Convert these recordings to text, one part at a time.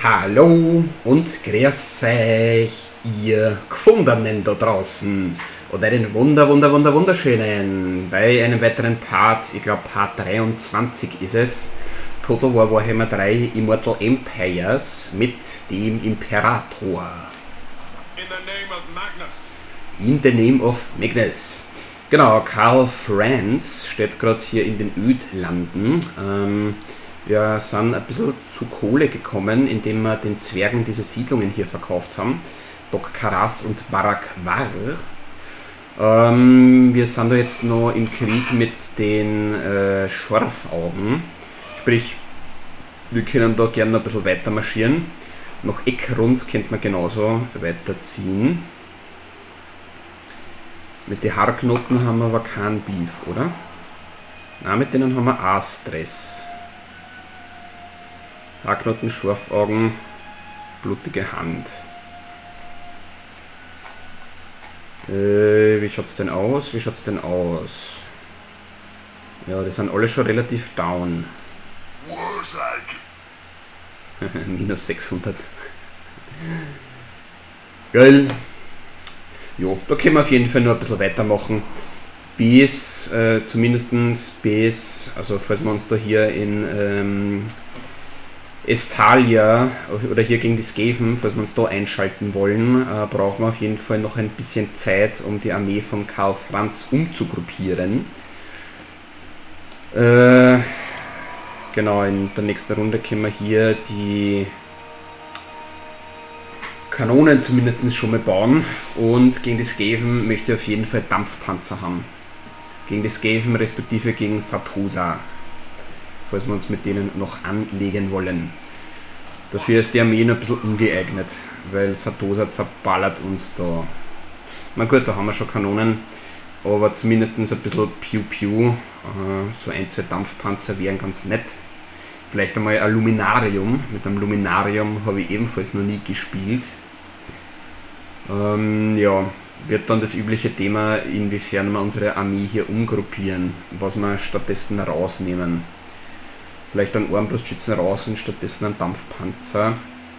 Hallo und grüß euch, ihr Gefundenen da draußen. Oder den wunderschönen, bei einem weiteren Part, ich glaube Part 23 ist es, Total War Warhammer 3 Immortal Empires mit dem Imperator. In the name of Magnus. In the name of Magnus. Genau, Karl Franz steht gerade hier in den Ödlanden. Wir sind ein bisschen zu Kohle gekommen, indem wir den Zwergen diese Siedlungen hier verkauft haben. Dok Karas und Barak War. Wir sind da jetzt noch im Krieg mit den Schorfaugen. Sprich, wir können da gerne ein bisschen weiter marschieren. Nach Eckrund könnte man genauso weiterziehen. Mit den Haarknoten haben wir aber keinen Beef, oder? Nein, mit denen haben wir auch Stress. Haarknoten, Schorfaugen, blutige Hand. Wie schaut's denn aus? Ja, die sind alle schon relativ down. Minus 600. Geil. Jo, da können wir auf jeden Fall nur ein bisschen weitermachen. Bis, zumindestens bis, also falls wir uns da hier in Estalia oder hier gegen die Skaven, falls wir uns da einschalten wollen, brauchen wir auf jeden Fall noch ein bisschen Zeit, um die Armee von Karl Franz umzugruppieren. Genau, in der nächsten Runde können wir hier die Kanonen zumindest schon mal bauen, und gegen die Skaven möchte ich auf jeden Fall Dampfpanzer haben. Gegen die Skaven respektive gegen Satosa, falls wir uns mit denen noch anlegen wollen. Dafür ist die Armee noch ein bisschen ungeeignet, weil Satosa zerballert uns da. Na gut, da haben wir schon Kanonen, aber zumindest ein bisschen Piu-Piu. So ein, zwei Dampfpanzer wären ganz nett. Vielleicht einmal ein Luminarium. Mit einem Luminarium habe ich ebenfalls noch nie gespielt. Ja, wird dann das übliche Thema, inwiefern wir unsere Armee hier umgruppieren, was wir stattdessen rausnehmen. Vielleicht einen Armbrustschützen raus und stattdessen einen Dampfpanzer.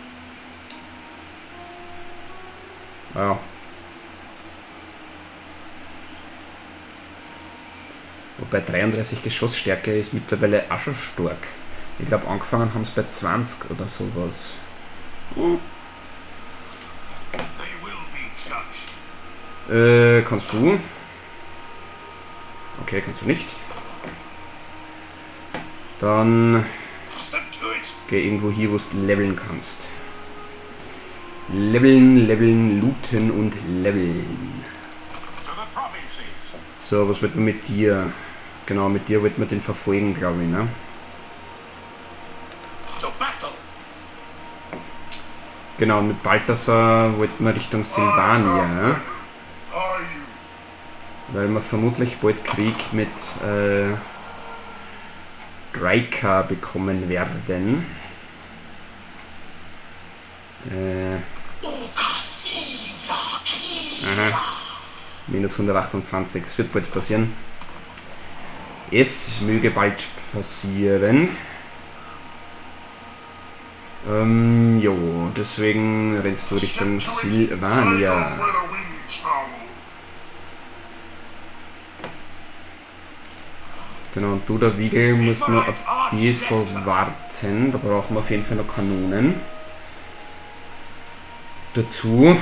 Ja. Wobei 33 Geschossstärke ist mittlerweile auch schon stark. Ich glaube, angefangen haben es bei 20 oder sowas. Kannst du? Okay, kannst du nicht. Dann geh irgendwo hier, wo du leveln kannst. Leveln, looten und leveln. So, was wird man mit dir? Genau, mit dir wird man den verfolgen, glaube ich, ne? Genau, mit Balthasar wollten wir Richtung Silvania, ne? Weil wir vermutlich bald Krieg mit Draika bekommen werden. Aha. Minus 128, es wird bald passieren. Es möge bald passieren. Jo, deswegen rennst du Richtung Silvania. Genau, und du, der Wiegel, muss nur ein bisschen warten. Da brauchen wir auf jeden Fall noch Kanonen. Dazu.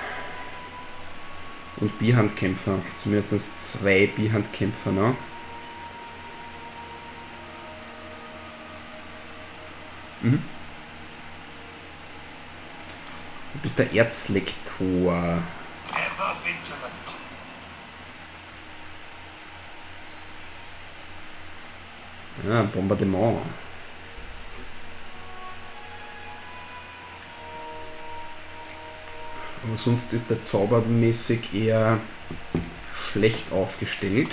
Und Bihandkämpfer. Zumindest 2 Bihandkämpfer noch. Mhm. Du bist der Erzlektor. Ja, Bombardement. Aber sonst ist der zaubermäßig eher schlecht aufgestellt.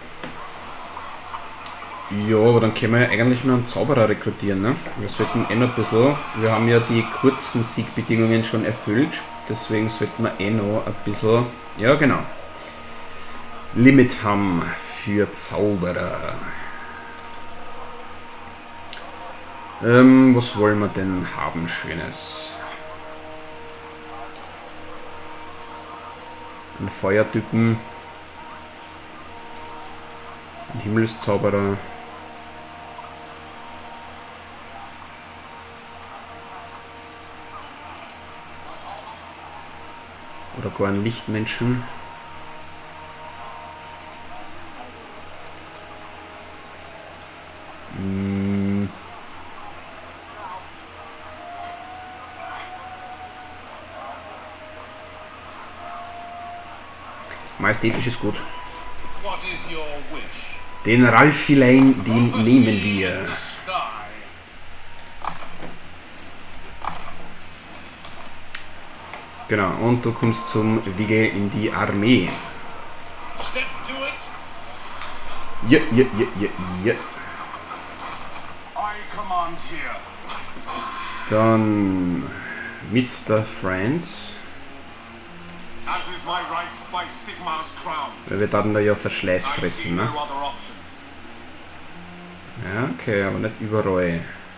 Ja, aber dann können wir ja eigentlich noch einen Zauberer rekrutieren, ne? Wir sollten noch ein bisschen, wir haben ja die kurzen Siegbedingungen schon erfüllt, deswegen sollten wir noch ein bisschen, ja genau, Limit haben für Zauberer. Was wollen wir denn haben, Schönes? Einen Feuertypen. Ein Himmelszauberer. Oder gar einen Lichtmenschen. Majestätisch ist gut. What is your wish? Den Ralphilein, den nehmen wir. The sky. Genau, und du kommst zum Wigel in die Armee. Step to it. Ja. I command here. Dann Mr. Franz. As is my right by Sigmar's crown. Weil wir dann da ja Verschleiß I see fressen, no ne? other option. Ja, okay, aber nicht überall.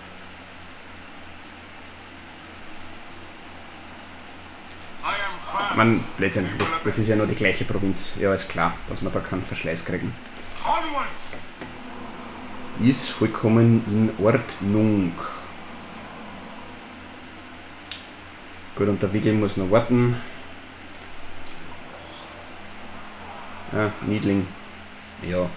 I am France. Man, Blödsinn, das ist ja nur die gleiche Provinz. Ja, ist klar, dass wir da keinen Verschleiß kriegen. Onwards. Ist vollkommen in Ordnung. Gut, und der Wigel muss noch warten. Ah, Niedling. Ja.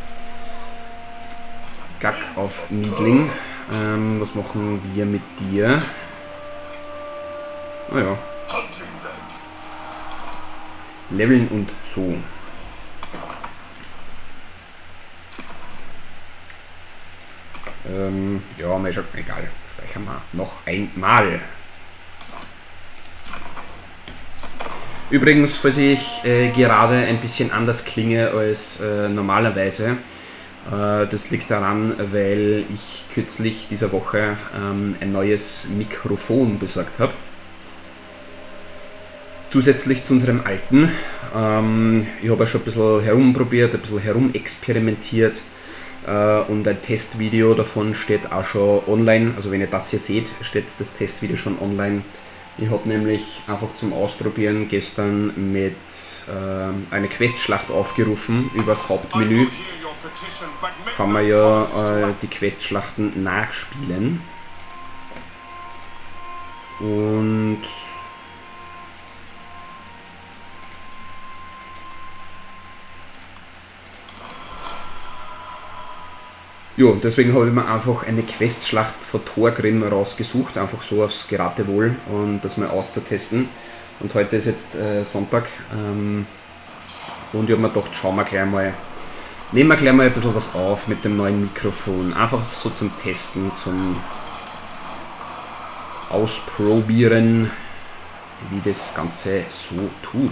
Gack auf Niedling. Was machen wir mit dir? Naja. Hunting them. Leveln und so. Ja, mal schon, egal. Speichern wir noch einmal. Übrigens, falls ich gerade ein bisschen anders klinge als normalerweise, das liegt daran, weil ich kürzlich dieser Woche ein neues Mikrofon besorgt habe. Zusätzlich zu unserem alten. Ich habe ja schon ein bisschen herumprobiert, ein bisschen herumexperimentiert und ein Testvideo davon steht auch schon online. Also wenn ihr das hier seht, steht das Testvideo schon online. Ich habe nämlich einfach zum Ausprobieren gestern mit eine Questschlacht aufgerufen übers Hauptmenü. Kann man ja die Questschlachten nachspielen. Und ja, deswegen habe ich mir einfach eine Questschlacht von Thorgrim rausgesucht, einfach so aufs Geratewohl, um das mal auszutesten. Und heute ist jetzt Sonntag und ich habe mir gedacht, schauen wir gleich mal, nehmen wir gleich mal ein bisschen was auf mit dem neuen Mikrofon. Einfach so zum Testen, zum Ausprobieren, wie das Ganze so tut.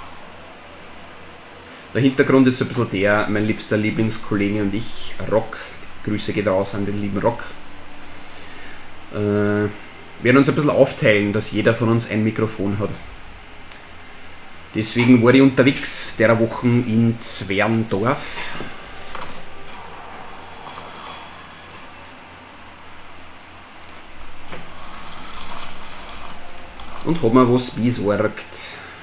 Der Hintergrund ist so ein bisschen der, mein liebster Lieblingskollege und ich, Rock, Grüße geht raus an den lieben Rock, werden uns ein bisschen aufteilen, dass jeder von uns ein Mikrofon hat. Deswegen war ich unterwegs der Wochen in Zwerndorf. Und hab mir was besorgt.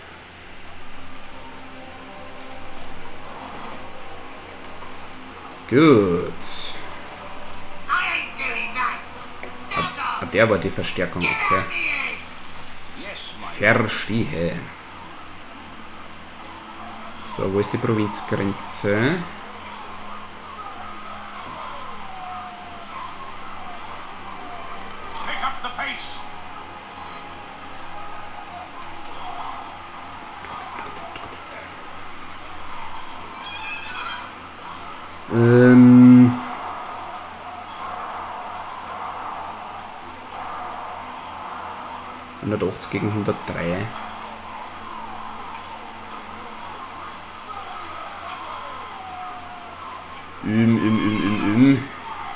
Gut. Der war die Verstärkung, okay. Verstehe. So, wo ist die Provinzgrenze? Pick up the pace. Ähm... 180 gegen 103. Ein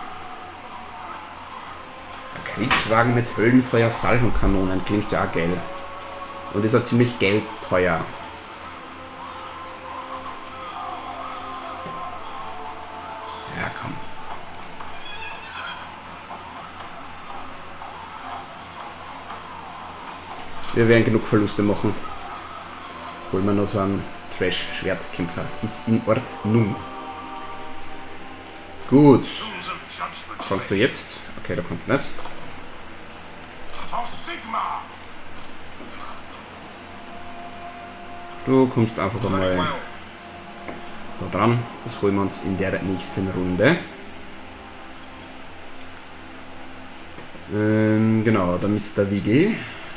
Kriegswagen mit Höllenfeuer Salvenkanonen klingt ja auch geil. Und ist auch ziemlich geldteuer. Ja, komm. Wir werden genug Verluste machen. Holen wir noch so einen Trash-Schwertkämpfer. Ist in Ordnung. Gut. Kannst du jetzt? Okay, du kannst nicht. Du kommst einfach mal da dran. Das holen wir uns in der nächsten Runde. Genau, der Mr. Wiggle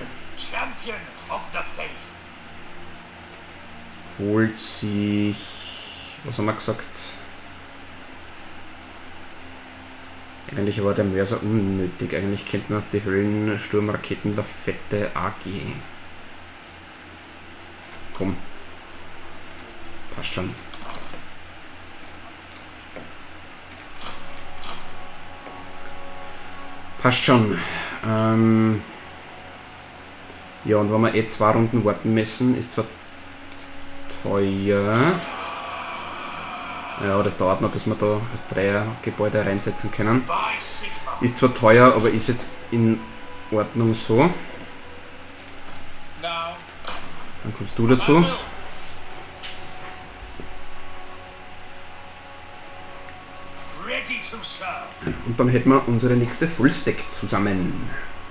holt sich, was haben wir gesagt? Eigentlich war der Mörser unnötig. Eigentlich könnte man auf die Höllensturmraketen der Fette AG. Komm. Passt schon. Passt schon. Ja, und wenn wir eh 2 Runden warten müssen, ist zwar teuer. Ja, das dauert noch, bis wir da das Dreiergebäude reinsetzen können. Ist zwar teuer, aber ist jetzt in Ordnung so. Dann kommst du dazu. Und dann hätten wir unsere nächste Fullstack zusammen.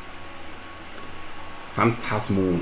Phantasmo.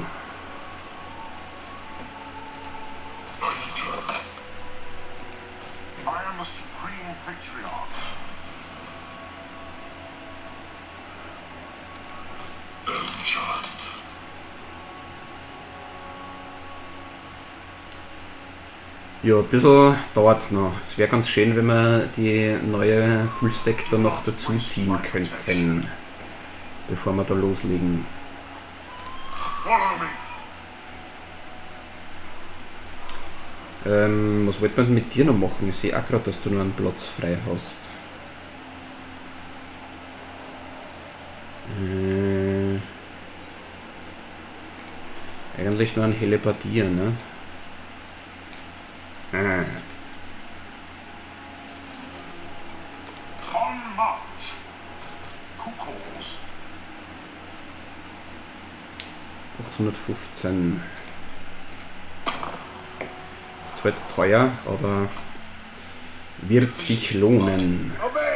Ja, ein bisschen dauert es noch. Es wäre ganz schön, wenn wir die neue Fullstack da noch dazu ziehen könnten, bevor wir da loslegen. Was wollte man mit dir noch machen? Ich sehe auch gerade, dass du nur einen Platz frei hast. Eigentlich nur ein Hellebardier, ne? Ah. $815. Ist zwar jetzt teuer, aber wird sich lohnen.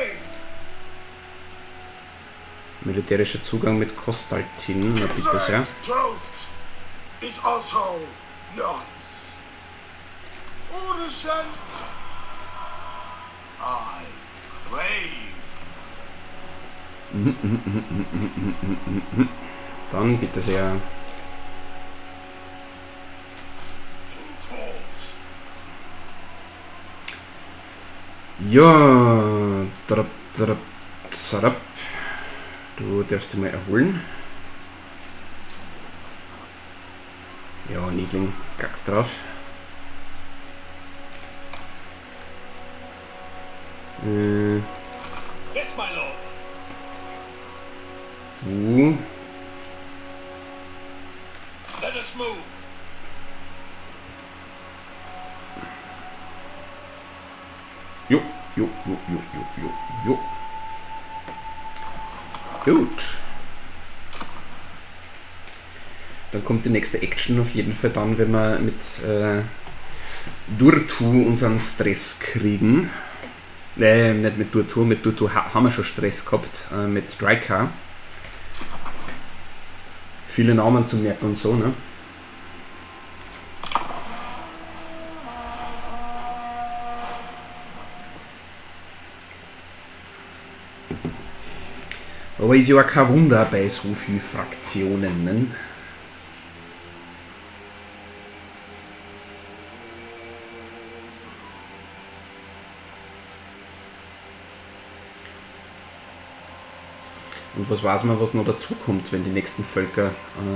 Militärischer Zugang mit Kostaltin, na bitte sehr. Dann bitte sehr. Ja, du darfst dich mal erholen. Ja, Niedling, Gags drauf. Yes, my lord. Du. Let us move. Jo. Gut. Dann kommt die nächste Action auf jeden Fall dann, wenn wir mit Durtu unseren Stress kriegen. Nicht mit Durtu, mit Durtu haben wir schon Stress gehabt, mit Drycar. Viele Namen zu merken und so, ne? Aber ist ja auch kein Wunder bei so vielen Fraktionen, ne? Und was weiß man, was noch dazu kommt, wenn die nächsten Völker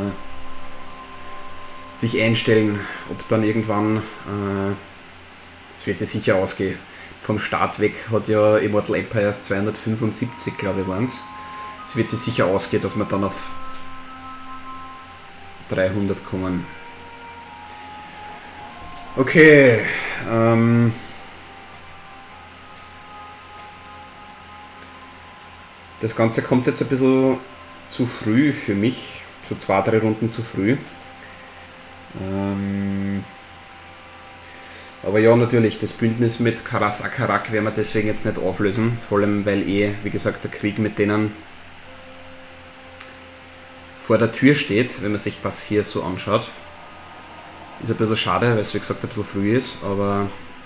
sich einstellen, ob dann irgendwann, das wird sich sicher ausgehen, vom Start weg hat ja Immortal Empires 275, glaube ich, waren es. Es wird sich sicher ausgehen, dass wir dann auf 300 kommen. Okay, das Ganze kommt jetzt ein bisschen zu früh für mich. So 2-3 Runden zu früh. Aber ja, natürlich, das Bündnis mit Karas Akarak werden wir deswegen jetzt nicht auflösen. Vor allem, weil wie gesagt, der Krieg mit denen vor der Tür steht, wenn man sich das hier so anschaut. Ist ein bisschen schade, weil es wie gesagt ein bisschen früh ist, aber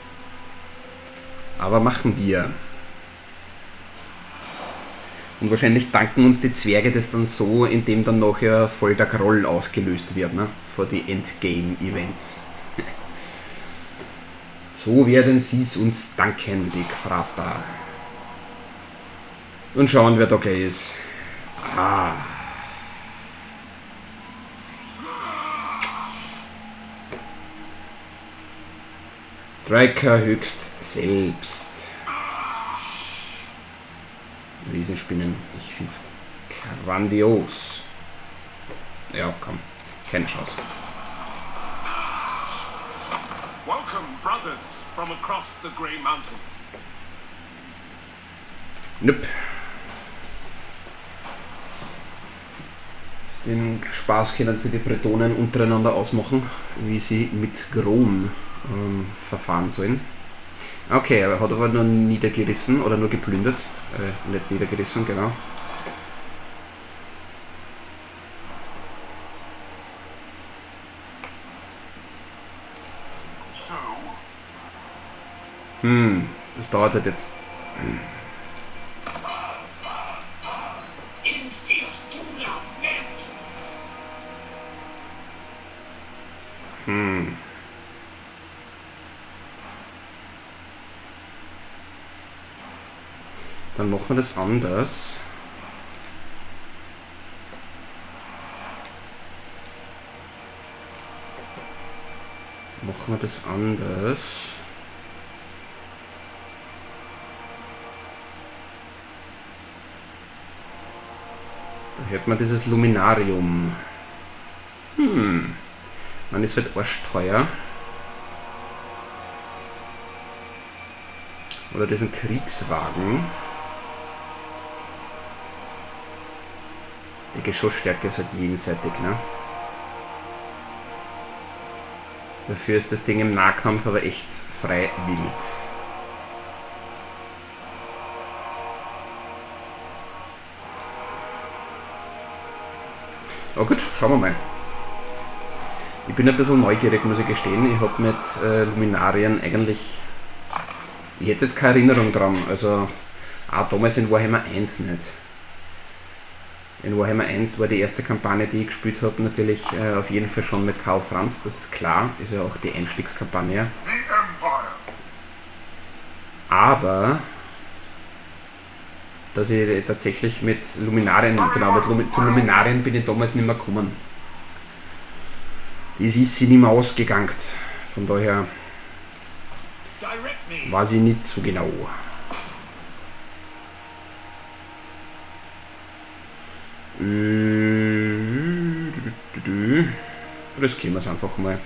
machen wir. Und wahrscheinlich danken uns die Zwerge das dann so, indem dann nachher voll der Groll ausgelöst wird, ne? Vor die Endgame-Events. So werden sie es uns danken, die Gefraster. Und schauen, wer da gleich ist. Ah. Striker höchst selbst. Riesenspinnen. Ich find's grandios. Ja, komm. Keine Chance. Welcome, brothers, from across the Grey Mountain. Nope. Den Spaß können sie die Bretonen untereinander ausmachen, wie sie mit Grom verfahren sollen. Okay, er hat aber nur niedergerissen oder nur geplündert. Nicht niedergerissen, genau. Das dauert halt jetzt. Dann machen wir das anders. Da hätte man dieses Luminarium. Man ist halt arschteuer. Oder diesen Kriegswagen. Die Geschossstärke ist halt jenseitig, ne? Dafür ist das Ding im Nahkampf aber echt frei wild. Aber gut, schauen wir mal. Ich bin ein bisschen neugierig, muss ich gestehen. Ich habe mit Luminarien eigentlich... Ich hätte jetzt keine Erinnerung dran. Also auch damals in Warhammer 1 nicht. In Warhammer 1 war die erste Kampagne, die ich gespielt habe, natürlich auf jeden Fall schon mit Karl Franz, das ist klar, ist ja auch die Einstiegskampagne. Aber, dass ich tatsächlich mit Luminarien, zu Luminarien bin ich damals nicht mehr gekommen. Es ist sie nicht mehr ausgegangen, von daher war sie nicht so genau. Riskieren wir es einfach mal.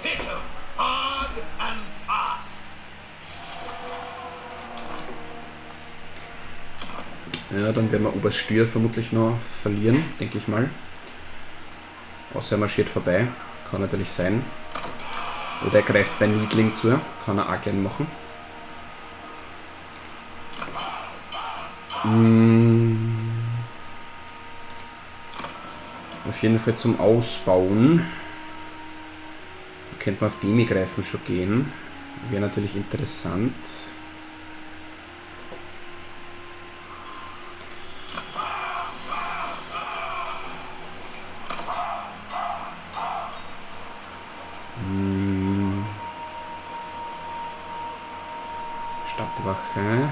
Ja, dann werden wir Oberstür vermutlich noch verlieren, denke ich mal. Außer er marschiert vorbei, kann natürlich sein. Oder er greift bei Niedling zu, kann er auch gern machen. Auf jeden Fall zum Ausbauen. Da könnte man auf Demi-Greifen schon gehen. Wäre natürlich interessant. Stadtwache.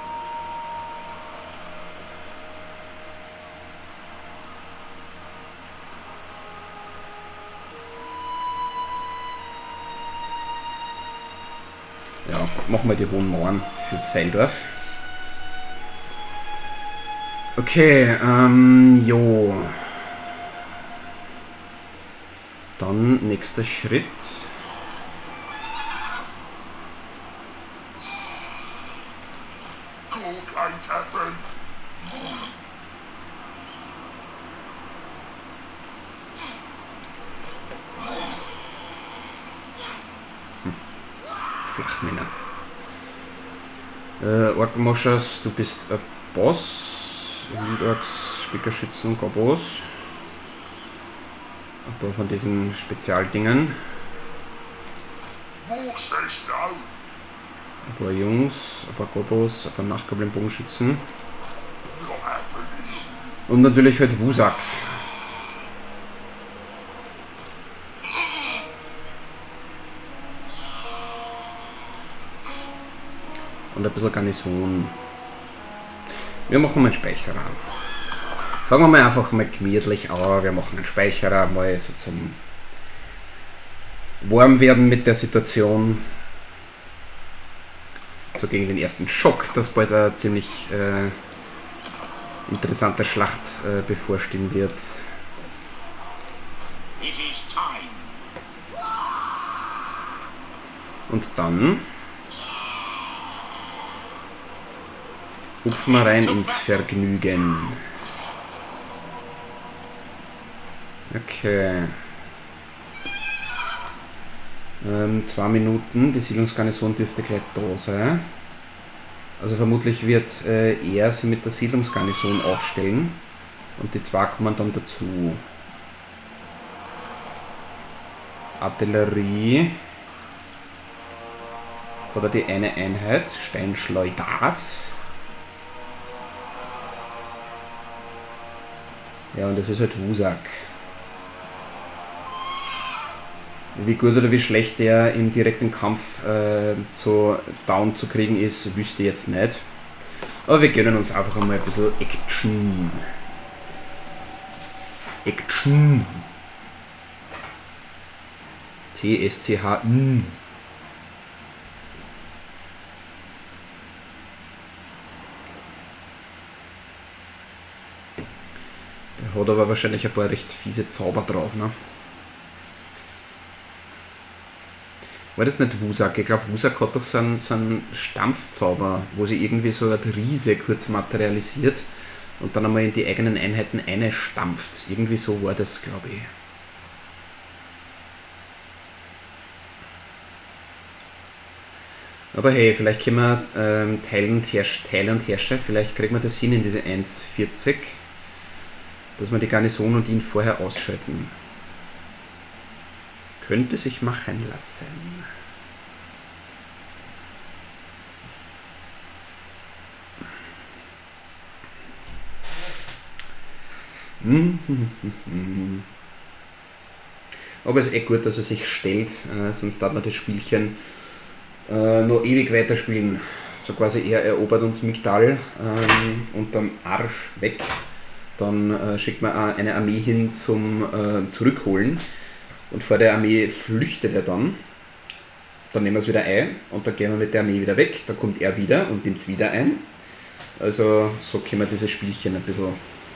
Ja, machen wir die Hohen Mauern für Pfeildorf. Okay, jo. Dann nächster Schritt. Flachmänner. Orkmoschers, du bist ein Boss. Wildorks, Spickerschützen, Gobos. Ein paar von diesen Spezialdingen. Ein paar Jungs, ein paar Gobos, ein paar Nachgoblin-Bogenschützen. Und natürlich halt Wusak. Und ein bisschen Garnison. Wir machen mal einen Speicherer. Fangen wir mal einfach mal gemütlich an. Wir machen einen Speicherer mal so zum Warmwerden mit der Situation. So gegen den ersten Schock, dass bald eine ziemlich interessante Schlacht bevorstehen wird. Und dann hupfen wir rein ins Vergnügen. Okay. 2 Minuten, die Siedlungsgarnison dürfte gleich da sein. Also vermutlich wird er sie mit der Siedlungsgarnison aufstellen und die 2 kommen dann dazu. Artillerie oder die eine Einheit, Steinschleuders. Ja, und das ist halt Wusak. Wie gut oder wie schlecht der im direkten Kampf down zu kriegen ist, wüsste ich jetzt nicht. Aber wir gönnen uns einfach einmal ein bisschen Action. Action. TSCH. Der hat aber wahrscheinlich ein paar recht fiese Zauber drauf, ne? War das nicht Wusak? Ich glaube, Wusak hat doch so einen Stampfzauber, wo sie irgendwie so eine Riese kurz materialisiert und dann einmal in die eigenen Einheiten einstampft. Irgendwie so war das, glaube ich. Aber hey, vielleicht können wir Teil und Herrscher, vielleicht kriegen wir das hin in diese 1,40, dass wir die Garnison und ihn vorher ausschalten. Könnte sich machen lassen. Aber es ist gut, dass er sich stellt, sonst darf man das Spielchen noch ewig weiterspielen. So quasi er erobert uns Migdal unterm Arsch weg. Dann schickt man eine Armee hin zum Zurückholen. Und vor der Armee flüchtet er dann. Dann nehmen wir es wieder ein und dann gehen wir mit der Armee wieder weg. Dann kommt er wieder und nimmt es wieder ein. Also so können wir dieses Spielchen ein bisschen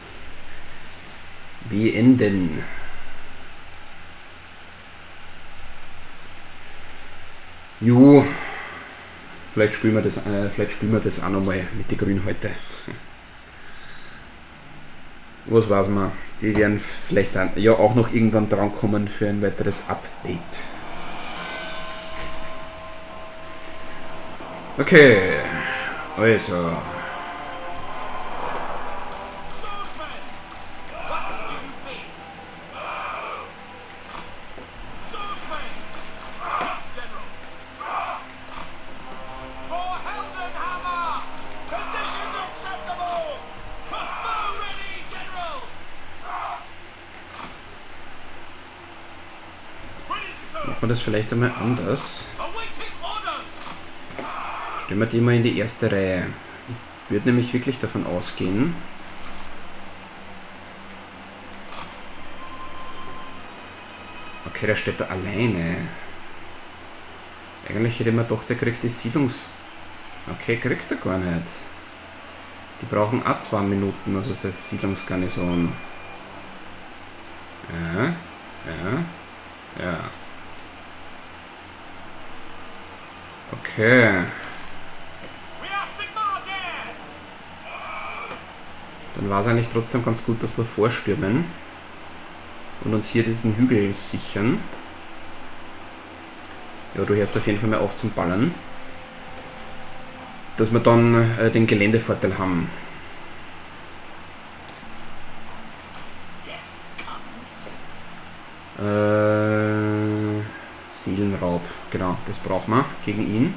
beenden. Jo, vielleicht spielen wir das auch nochmal mit den Grünen heute. Was weiß man, die werden vielleicht dann ja auch noch irgendwann dran kommen für ein weiteres Update. Okay, also. Das vielleicht einmal anders. Stellen wir die mal in die erste Reihe. Ich würde nämlich wirklich davon ausgehen, okay, der steht da alleine. Eigentlich hätte man doch, der kriegt die okay, kriegt er gar nicht. Die brauchen auch 2 Minuten, also das heißt Siedlungsgarnison. Ja. Okay. Dann war es eigentlich trotzdem ganz gut, dass wir vorstürmen und uns hier diesen Hügel sichern. Ja, du hörst auf jeden Fall mal auf zum Ballern. Dass wir dann den Geländevorteil haben. Seelenraub, genau, das brauchen wir gegen ihn.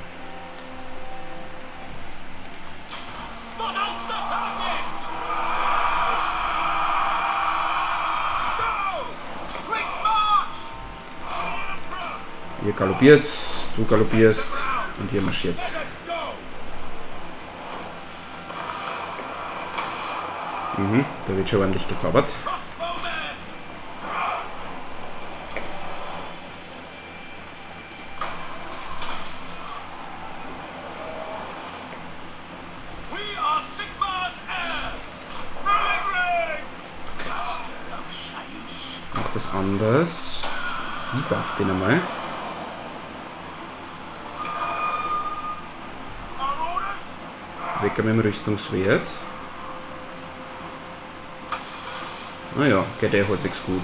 Ihr galoppiert, du galoppierst und ihr marschiert. Da wird schon ordentlich gezaubert. Macht das anders. Debuff den einmal. Weg mit dem Rüstungswert. Naja, geht eh halbwegs gut.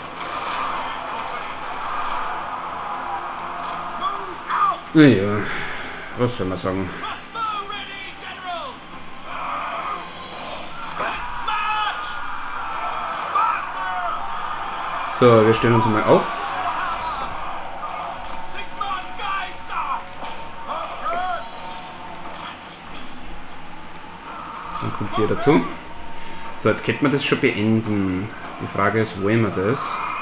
Naja, was soll man sagen? So, wir stellen uns mal auf. Dann kommt sie hier dazu. So, jetzt könnte man das schon beenden. Die Frage ist, wollen wir das?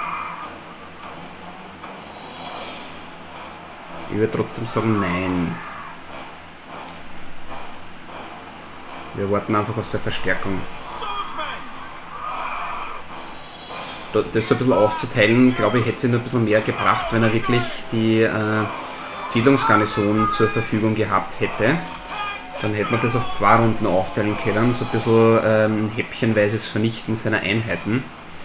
Ich würde trotzdem sagen, nein. Wir warten einfach auf seine Verstärkung. Das so ein bisschen aufzuteilen, glaube ich, hätte es noch ein bisschen mehr gebracht, wenn er wirklich die Siedlungsgarnison zur Verfügung gehabt hätte. Dann hätte man das auf 2 Runden aufteilen können, so ein bisschen häppchenweises Vernichten seiner Einheiten.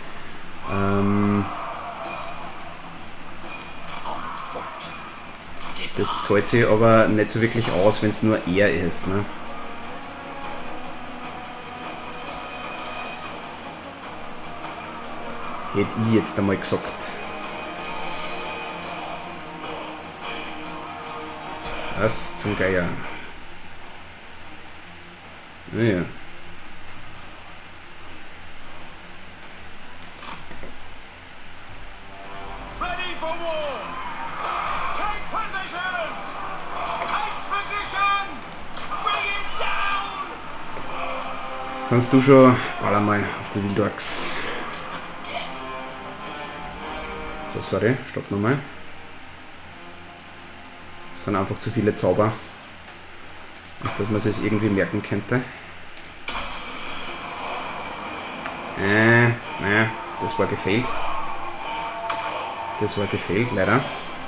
Das zahlt sich aber nicht so wirklich aus, wenn es nur er ist. Ne? Hätte ich jetzt einmal gesagt. Was zum Geier? Naja. Kannst du schon baller mal auf die Wildorks. So, sorry, stopp nochmal. Das sind einfach zu viele Zauber. Nicht, dass man es irgendwie merken könnte. Naja, das war gefehlt. Das war gefehlt, leider.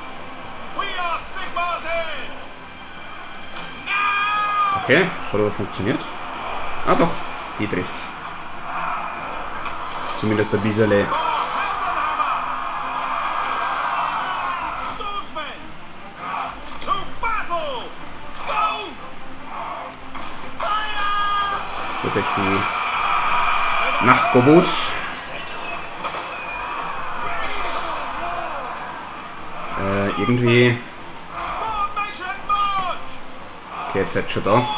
Okay, das hat aber funktioniert. Ah doch, die trifft's. Zumindest ein bisschen. Das ist echt die Nachtgobos. Irgendwie. Okay, jetzt seid ihr schon da.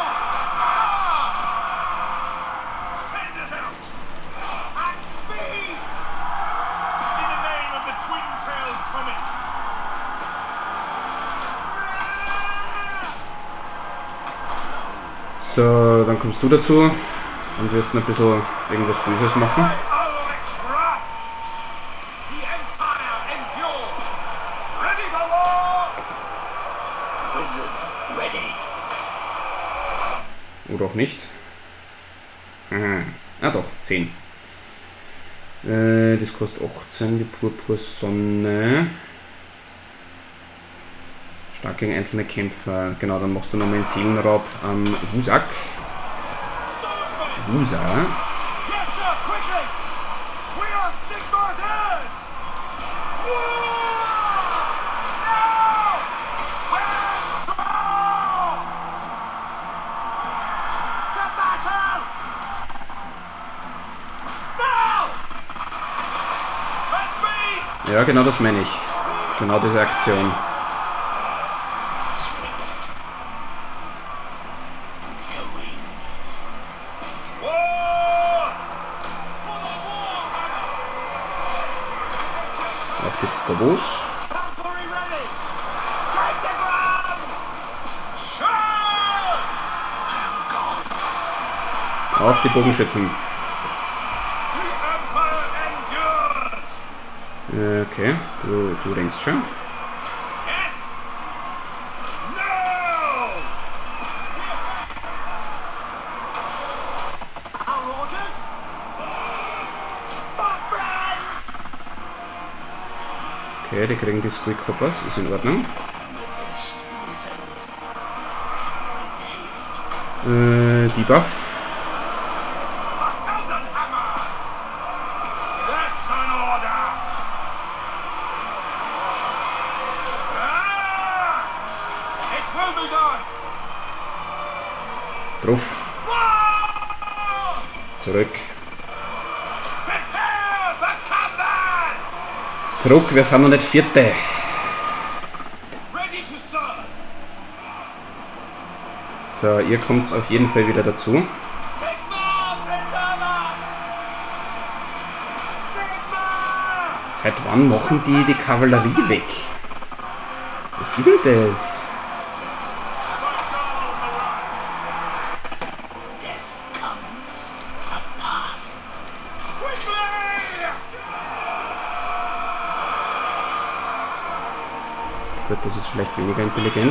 So, dann kommst du dazu und wirst ein bisschen irgendwas Böses machen. Oder auch nicht. Aha. Ah doch, 10. Das kostet 18, die Purpursonne. Stark gegen einzelne Kämpfer. Genau, dann machst du nochmal einen Seelenraub am Wusak. Wusa. Ja, genau das meine ich. Genau diese Aktion. Auf die Gobos. Auf die Bogenschützen. Okay, du denkst schon. Okay, die kriegen die Squeak Hoppers, ist in Ordnung. Debuff. Drauf. Zurück. Zurück, wir sind noch nicht Vierte. So, ihr kommt auf jeden Fall wieder dazu. Seit wann machen die Kavallerie weg? Was ist denn das? Gut, das ist vielleicht weniger intelligent.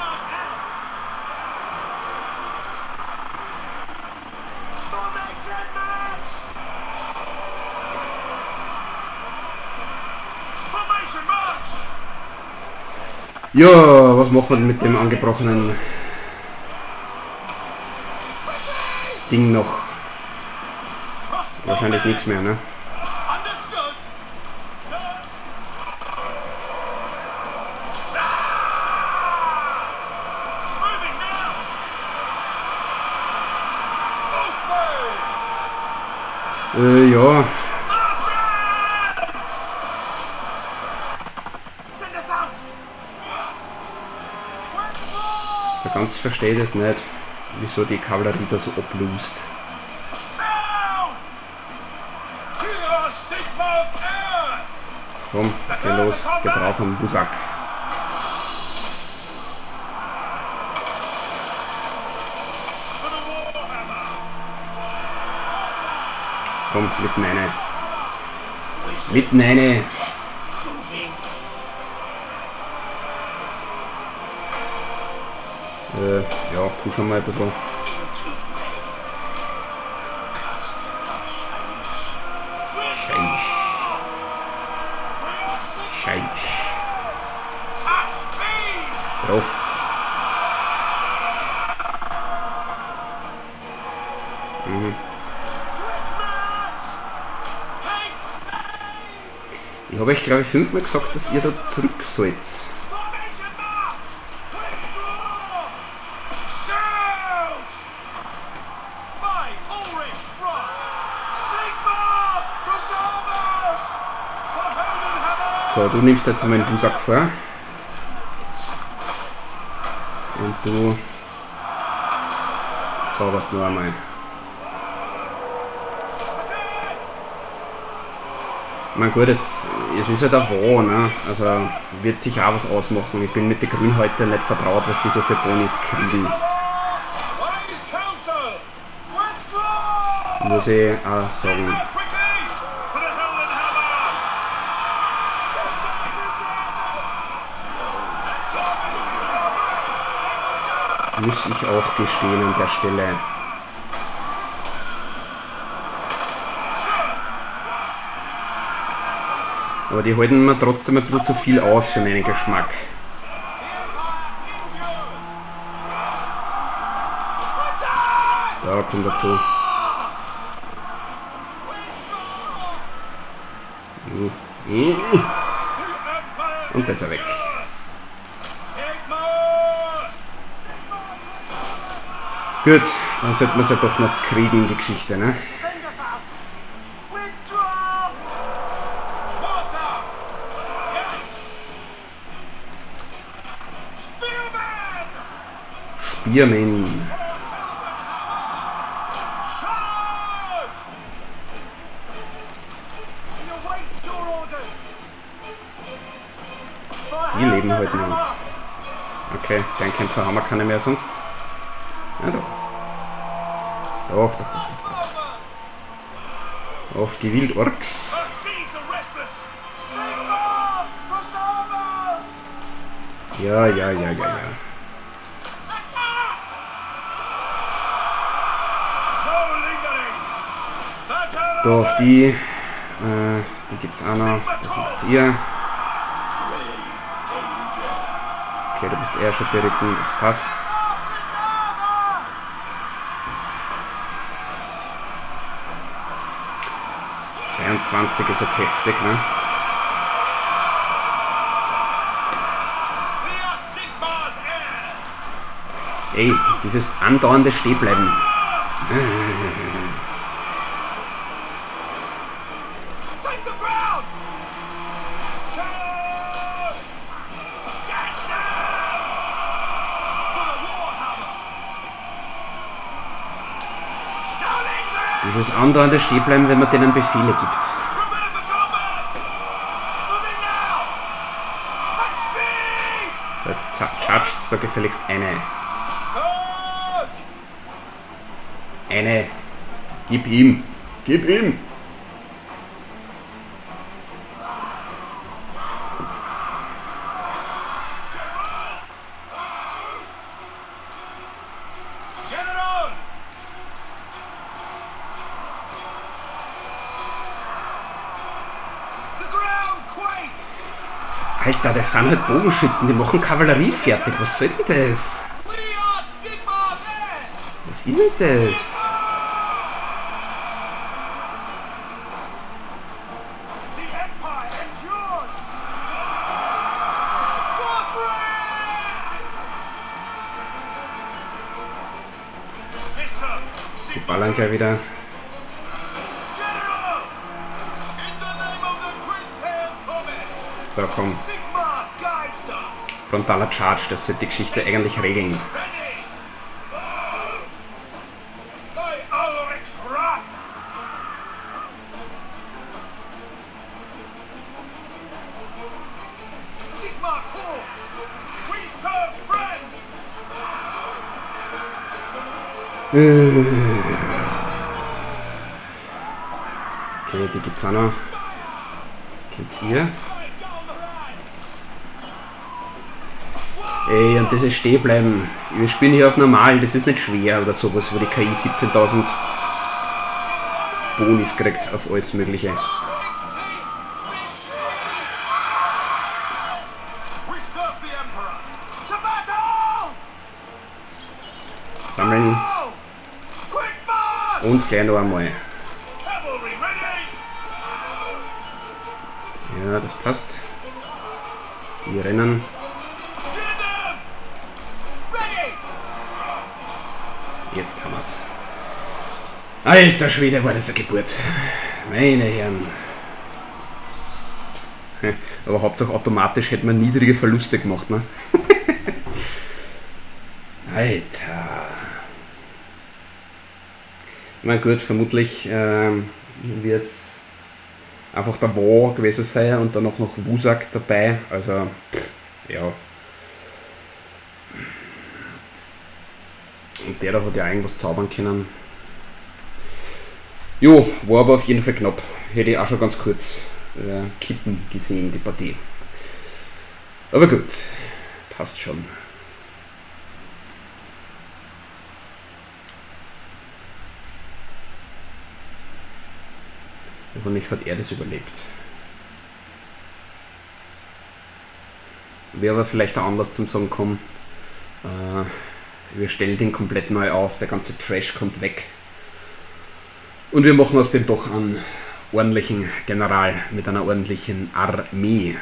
Ja, was macht man mit dem angebrochenen Ding noch? Wahrscheinlich nichts mehr, ne? Ja. So ganz verstehe ich das nicht, wieso die Kavallerie da so ablust. Komm, geh los, geh drauf am Busak. Komm, mitten eine. Mitten eine. Ja, pushen mal ein bisschen. Scheiß. Drauf. Ich habe euch, glaube ich, 5-mal gesagt, dass ihr da zurück sollt. So, du nimmst jetzt meinen Busak vor. Und du zauberst nur einmal. Man gut, es ist halt ein Wahl, ne? Also wird sich auch was ausmachen. Ich bin mit den Grünen heute nicht vertraut, was die so für Bonis kriegen. Muss ich auch sagen. Muss ich auch gestehen an der Stelle. Aber die halten mir trotzdem ein bisschen zu viel aus für meinen Geschmack. Da kommt dazu. Und da ist er weg. Gut, dann sollte man es ja doch noch kriegen, die Geschichte, ne? Spearman. Die leben heute noch. Okay, Fernkämpfer haben wir keine mehr sonst. Ja doch. Doch. Auf die Wildorks. Ja. Da auf die gibt's auch noch. Das macht's ihr. Okay, du bist eher schon beritten, das passt. ...22 ist halt heftig, ne? Ey, dieses andauernde Stehenbleiben. Dieses andauernde Stehenbleiben, wenn man denen Befehle gibt. So, jetzt chargt da gefälligst eine. Gib ihm! Alter, das sind halt Bogenschützen, die machen Kavallerie fertig. Was soll denn das? Was ist denn das? Die ballern gleich wieder. So, komm. Frontaler Charge, das sollte die Geschichte eigentlich regeln. Okay, die gibt's auch noch. Kennt's ihr? Ey, und das ist stehen bleiben. Wir spielen hier auf normal, das ist nicht schwer oder sowas, wo die KI 17.000 Bonis kriegt auf alles Mögliche. Sammeln. Und gleich noch einmal. Ja, das passt. Die rennen. Jetzt haben wir's. Alter Schwede, war das eine Geburt. Meine Herren. Aber hauptsächlich automatisch hätte man niedrige Verluste gemacht, ne? Alter. Ich meine, gut, vermutlich wird es einfach der War gewesen sein und dann auch noch Wusak dabei. Also, ja. Und der da hat ja irgendwas zaubern können. Jo, war aber auf jeden Fall knapp. Hätte ich auch schon ganz kurz kippen gesehen, die Partie. Aber gut, passt schon. Hoffentlich hat er das überlebt. Wäre aber vielleicht auch anders zum Sagen kommen. Wir stellen den komplett neu auf, der ganze Trash kommt weg. Und wir machen aus dem doch einen ordentlichen General mit einer ordentlichen Armee.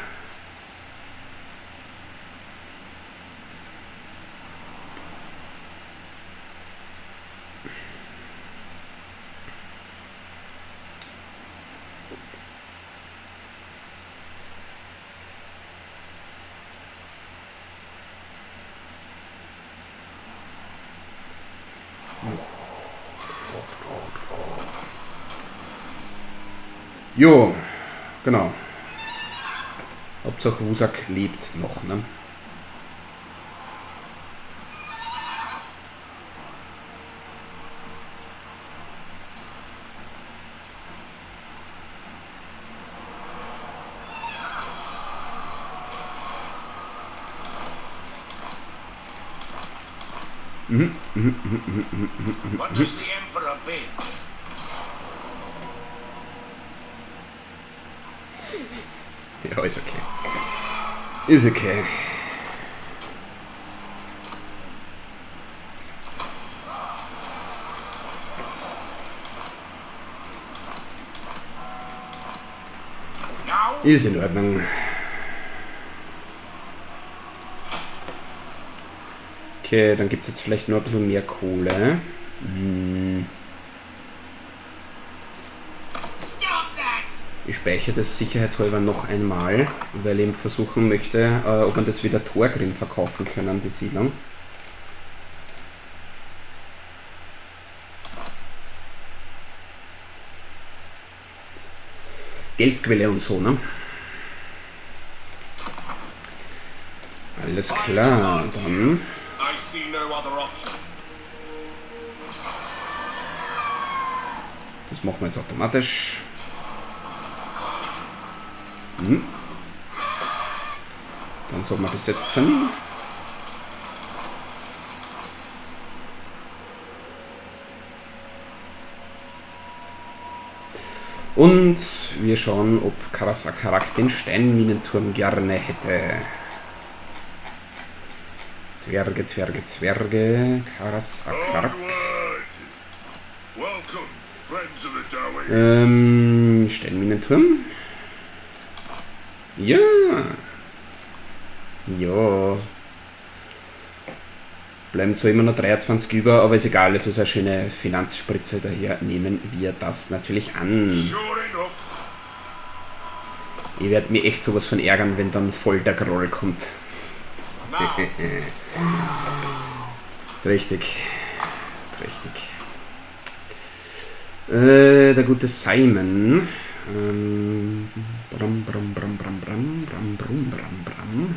Jo, genau. Hauptsache Husak lebt noch, ne? What does the Emperor bid? Ja, ist okay. Ist okay. Now? Ist in Ordnung. Okay, dann gibt es jetzt vielleicht nur ein bisschen mehr Kohle. Ich speichere das sicherheitshalber noch einmal, weil ich eben versuchen möchte, ob man das wieder Thorgrim verkaufen können, die Siedlung. Geldquelle und so, ne? Alles klar, dann... I see no other option. Das machen wir jetzt automatisch. Dann soll man besetzen. Und wir schauen, ob Karasakarak den Steinminenturm gerne hätte. Zwerge, Zwerge, Zwerge. Karasakarak. Welcome, friends of the Dawi. Steinminenturm. Ja. Ja. Bleiben zwar immer noch 23 über, aber ist egal, es ist eine schöne Finanzspritze, daher nehmen wir das natürlich an. Sure enough. Ich werde mich echt sowas von ärgern, wenn dann voll der Groll kommt. Now, Richtig. Richtig. Der gute Simon. Bram, bram, bram, bram, bram, bram, bram, bram, bram.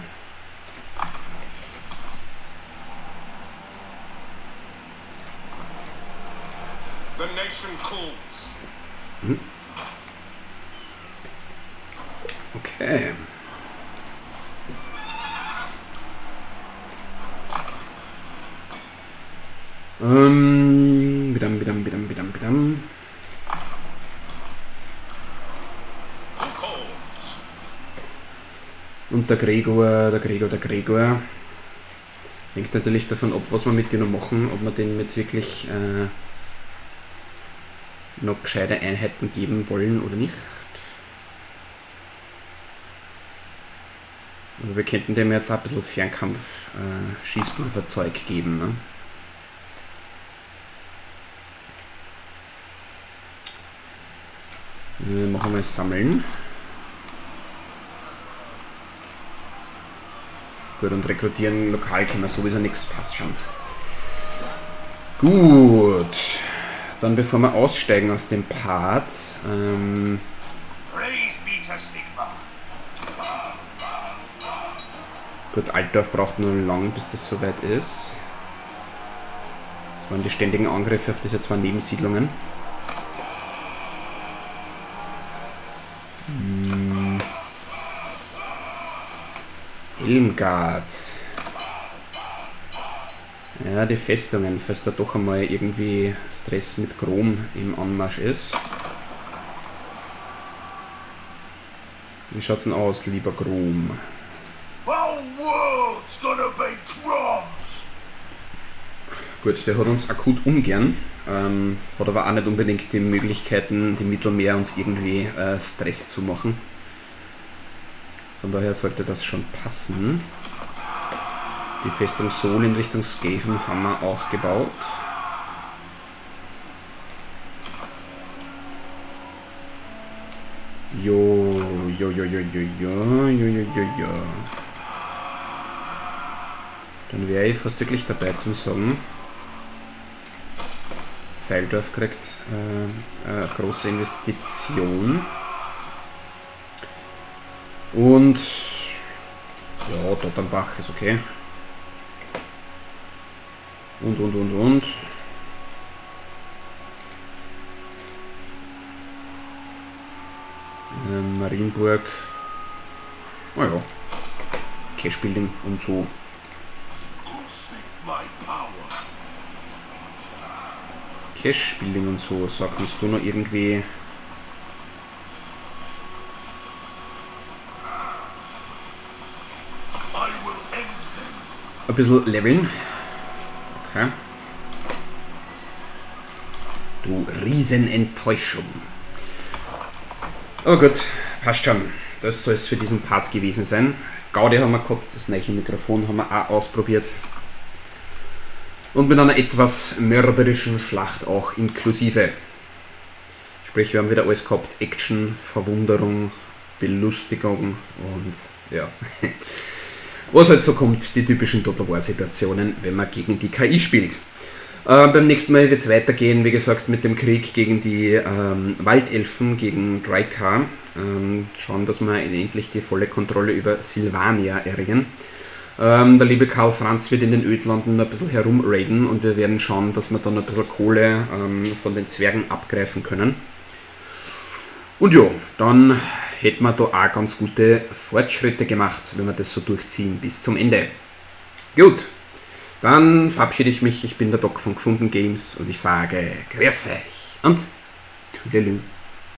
the nation calls. Okay. Bidam, bidam, bidam, bidam, bidam. Who calls? Und der Gregor. Hängt natürlich davon ab, was wir mit denen noch machen, ob wir denen jetzt wirklich noch gescheite Einheiten geben wollen oder nicht. Aber wir könnten dem jetzt auch ein bisschen Fernkampf Schießpulverzeug geben. Ne? Machen wir mal Sammeln. Gut, und rekrutieren lokal können wir sowieso nichts, passt schon. Gut. Dann bevor wir aussteigen aus dem Part, Praise be to Sigma. gut, Altdorf braucht nur lang, bis das soweit ist. Das waren die ständigen Angriffe auf diese zwei Nebensiedlungen. Helmgard. Ja, die Festungen, falls da doch einmal irgendwie Stress mit Chrom im Anmarsch ist. Wie schaut's denn aus, lieber Chrom? Whole world's gonna be crumbs. Gut, der hat uns akut ungern, hat aber auch nicht unbedingt die Möglichkeiten, die Mittelmeer uns irgendwie Stress zu machen. Von daher sollte das schon passen. Die Festung Sol in Richtung Skaven haben wir ausgebaut. Jo. Dann wäre ich fast wirklich dabei zum sagen. Pfeildorf kriegt eine große Investition. Und ja, Dotternbach ist okay. Und. Marienburg. Oh ja. Cash-Building und so. Cash-Building und so. Sag, musst du noch irgendwie... ein bisschen leveln. Okay. Du Riesenenttäuschung. Oh gut, passt schon. Das soll es für diesen Part gewesen sein. Gaudi haben wir gehabt, das neue Mikrofon haben wir auch ausprobiert. Und mit einer etwas mörderischen Schlacht auch inklusive. Sprich, wir haben wieder alles gehabt. Action, Verwunderung, Belustigung und ja. Was halt so kommt, die typischen Total War Situationen, wenn man gegen die KI spielt. Beim nächsten Mal wird es weitergehen, wie gesagt, mit dem Krieg gegen die Waldelfen, gegen Draikar. Schauen, dass wir endlich die volle Kontrolle über Sylvania erringen. Der liebe Karl Franz wird in den Ödlanden ein bisschen herumraiden und wir werden schauen, dass wir dann ein bisschen Kohle von den Zwergen abgreifen können. Und ja, dann hätten wir da auch ganz gute Fortschritte gemacht, wenn wir das so durchziehen bis zum Ende. Gut, dann verabschiede ich mich. Ich bin der Doc von Gefunden Games und ich sage Grüß euch und Tüdelü.